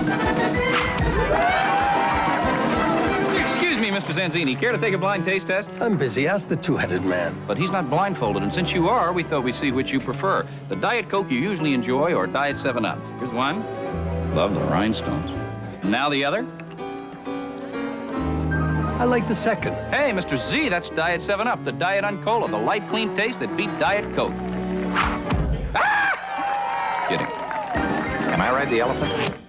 Excuse me, Mr. Zanzini. Care to take a blind taste test? I'm busy. Ask the two-headed man. But he's not blindfolded, and since you are, we thought we'd see which you prefer. The Diet Coke you usually enjoy or Diet 7-Up. Here's one. Love the rhinestones. And now the other. I like the second. Hey, Mr. Z, that's Diet 7-Up, the Diet Uncola, the light, clean taste that beat Diet Coke. Ah! Kidding. Can I ride the elephant?